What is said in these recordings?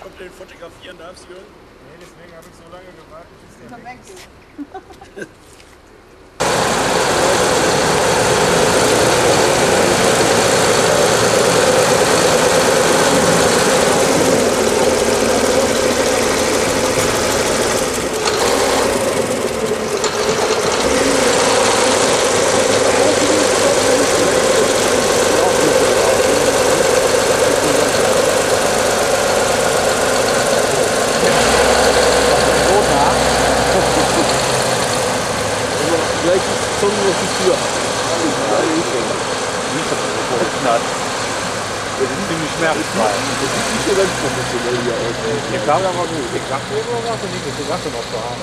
komplett fotografieren darfst, Jürgen? Nee, deswegen habe ich so lange gewartet, bis der weg ist. Gleich ist schon noch die Tür. Das ist ziemlich schmerzfrei. Das sieht nicht so ganz professionell hier aus. Der Kabel war gut. Ich dachte immer, was du nicht, du sagst noch zu haben.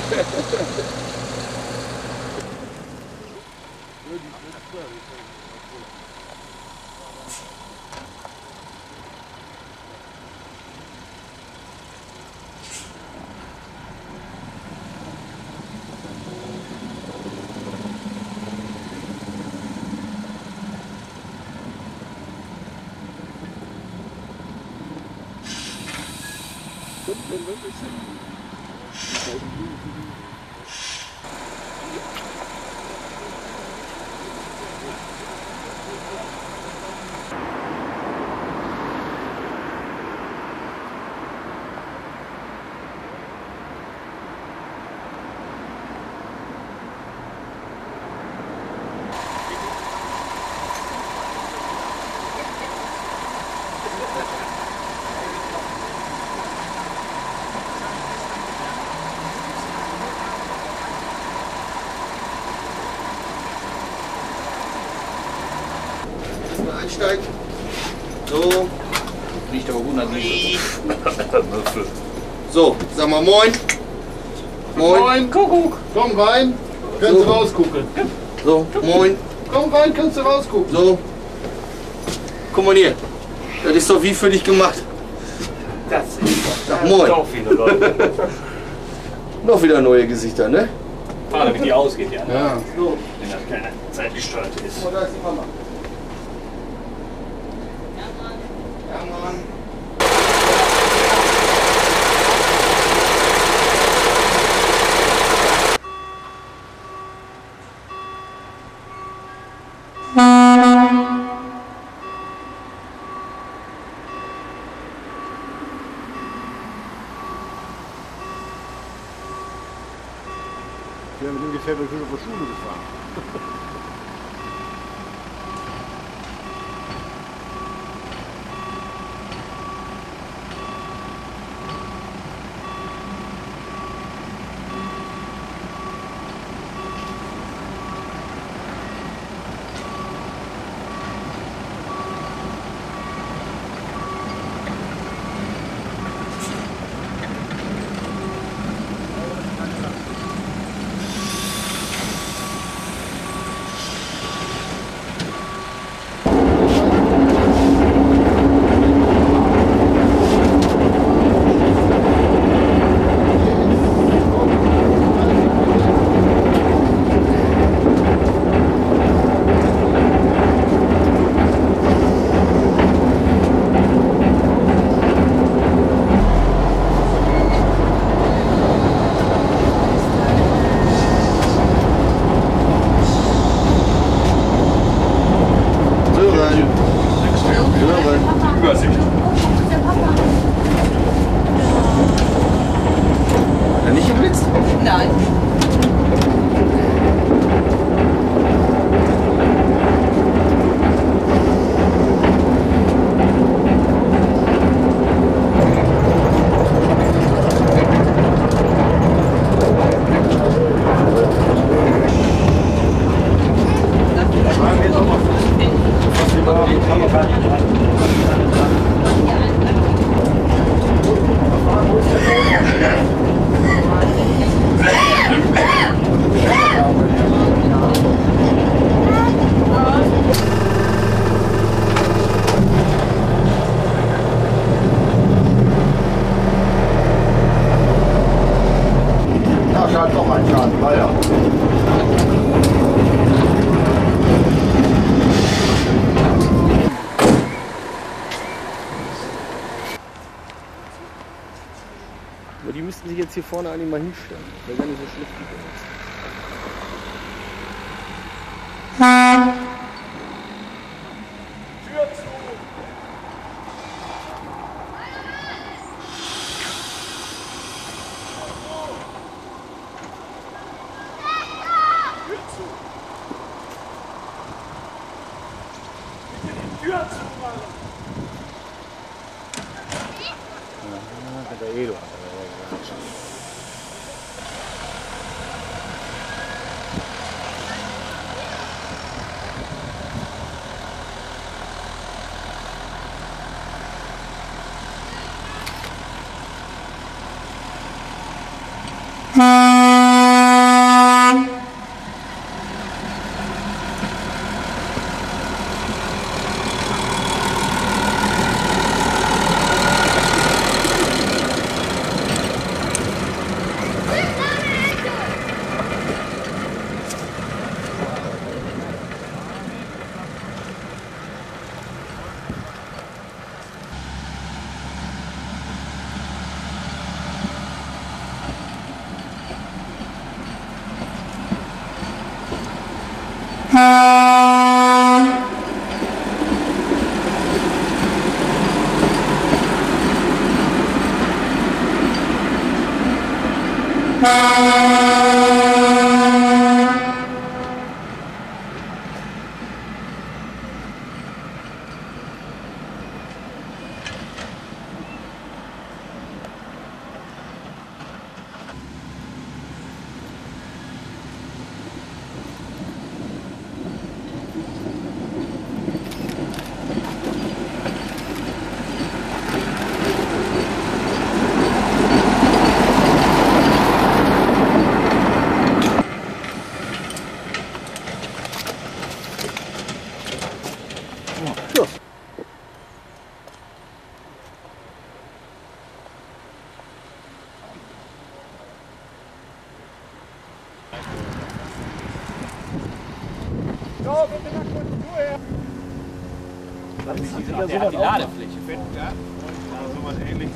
Einsteigen. So. Riecht aber gut nach Diesel. So, sag mal moin. Moin. Kuckuck. Komm rein. Kannst du rausgucken. So, moin. Komm rein, kannst du rausgucken. So. Guck mal hier. Das ist doch wie für dich gemacht. Das ist Sag moin. doch viele Leute. Noch wieder neue Gesichter, ne? Frage, wie die ausgeht, ja. Ne? Ja. So. Wenn das keine zeitgesteuert ist. Guck mal, da ist die Mama. Ja, Mann. Wir haben ungefähr bis zur Schule gefahren. Aber die müssten sich jetzt hier vorne eigentlich mal hinstellen. Wäre gar nicht so schlecht wie jetzt. Tür zu! Tür zu! Bitte die Tür zumachen! Der Edo. So, bitte nach kurz her! Der hat die Ladefläche. Ja, sowas ähnliches.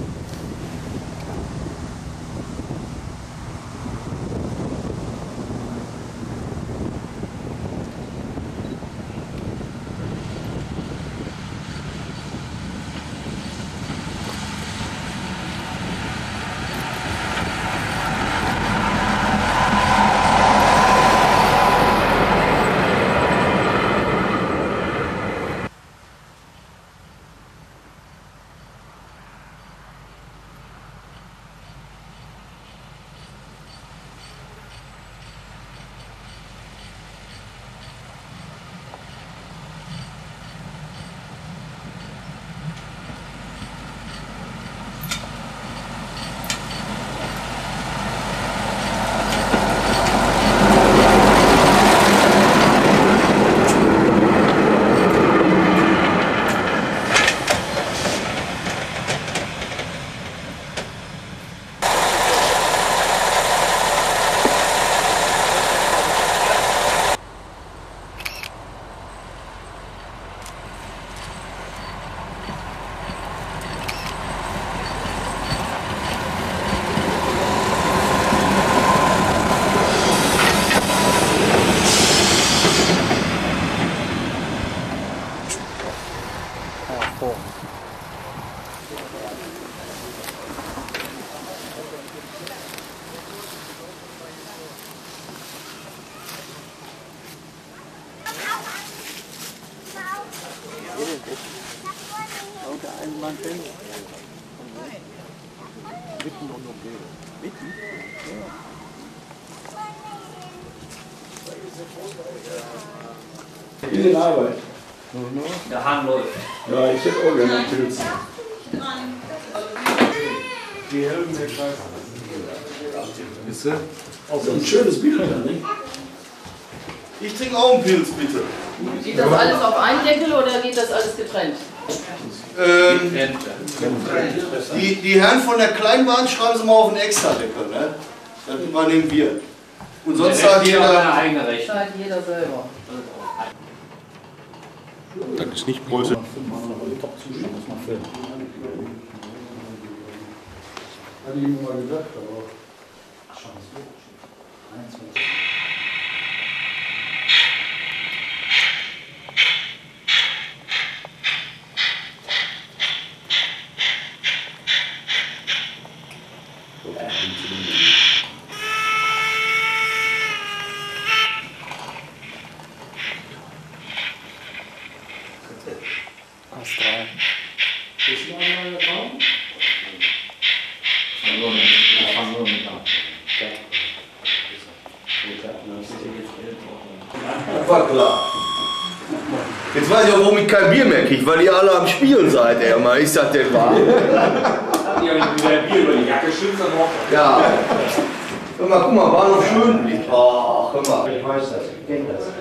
Wie in Arbeit. Der Hahn läuft. Ja, ich hätte auch gerne einen Pilz. Die Helden der Scheiße. Wisst ihr? Auch so ein schönes Bild, nicht? Ich trinke auch einen Pilz, bitte. Geht das alles auf einen Deckel oder geht das alles getrennt? Die Herren von der Kleinbahn schreiben sie mal auf den Extradeckel, ne? Das übernehmen wir. Und sonst hat jeder eigene Rechte. Zahlt jeder selber. Das ist nicht Preußisch. Hatte ich ihm mal gesagt, aber. Schon so. 21. Astral. Ist noch einmal der Raum? Ich fange nur mit an. Das war klar. Jetzt weiß ich auch, warum ich kein Bier mehr kriege, weil ihr alle am Spielen seid, ey. Mal, ist das denn wahr? Habt ihr wieder Bier über die Jacke schützt dann noch? Ja. Hör mal, guck mal, war noch schön. Ach, hör mal. Ich weiß das, ich kenne das.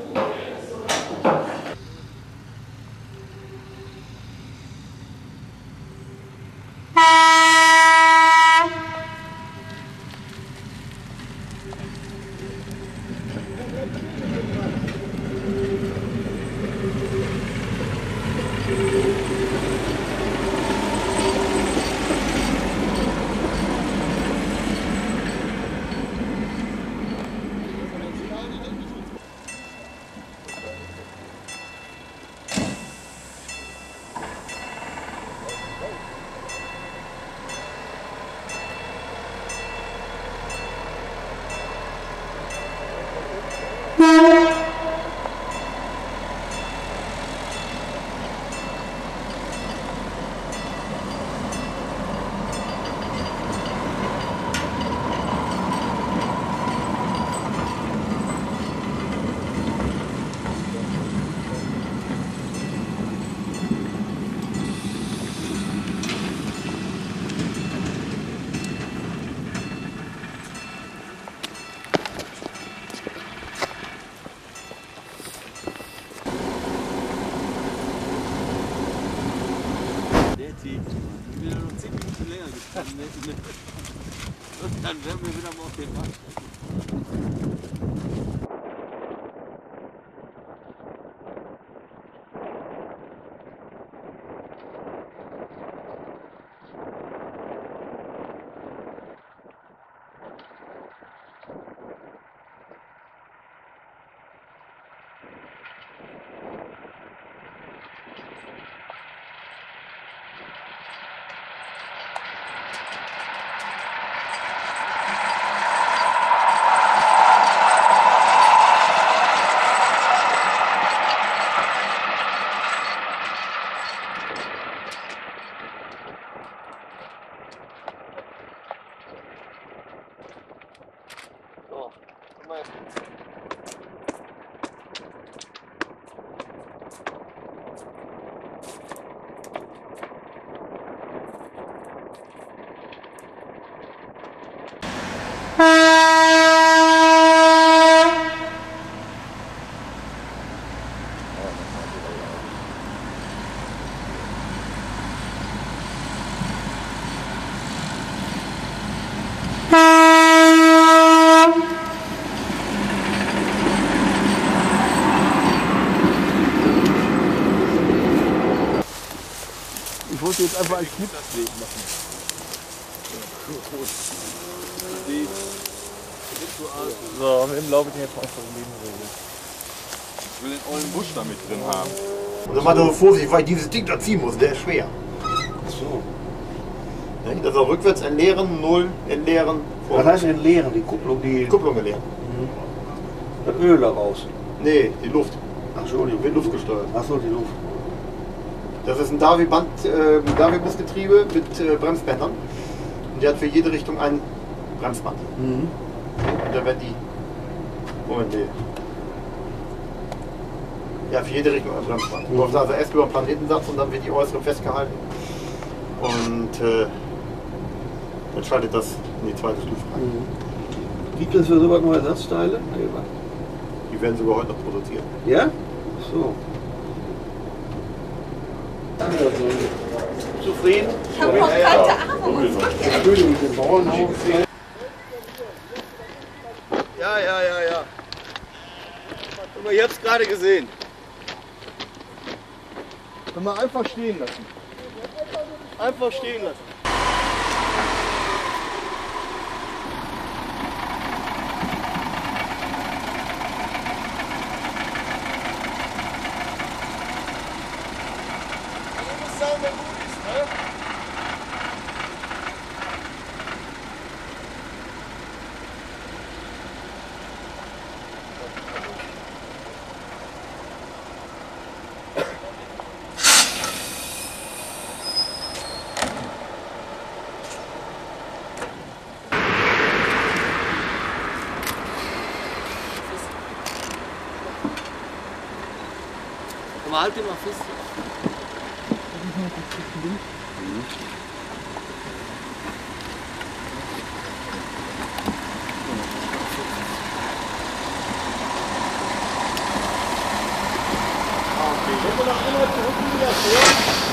Und dann werden wir wieder mal auf den Markt. Ich wollte jetzt einfach einen Schnittsweg machen. So, mit dem Laub ich jetzt mal von Nebenregel. Ich will den ollen Busch da mit drin haben. Und dann mach doch Vorsicht, weil ich dieses Ding da ziehen muss, der ist schwer. So. Ja, das auch rückwärts entleeren, null entleeren. Was heißt entleeren? Die Kupplung, die Kupplung entleeren. das Öl da raus. Nee, die Luft. Ach so, die Wird luftgesteuert. Ach so, die Luft. Das ist ein Davi-Busgetriebe mit Bremsbändern. Und der hat für jede Richtung ein Bremsband. Und dann werden die. Moment, nee. Ja, für jede Richtung ein Bremsband. Du läufst also erst über den Planetensatz und dann wird die äußere festgehalten. Und dann schaltet das in die zweite Stufe rein. Gibt es für sowas noch Ersatzteile? Nee, was? Die werden sogar heute noch produziert. Ja? Ach so. Zufrieden? Ich habe noch kalte Arme. Ja. Guck mal, ich hab's gerade gesehen. Können wir einfach stehen lassen. Einfach stehen lassen. halt den mal fest. Wenn wir noch einmal zurück wieder vor.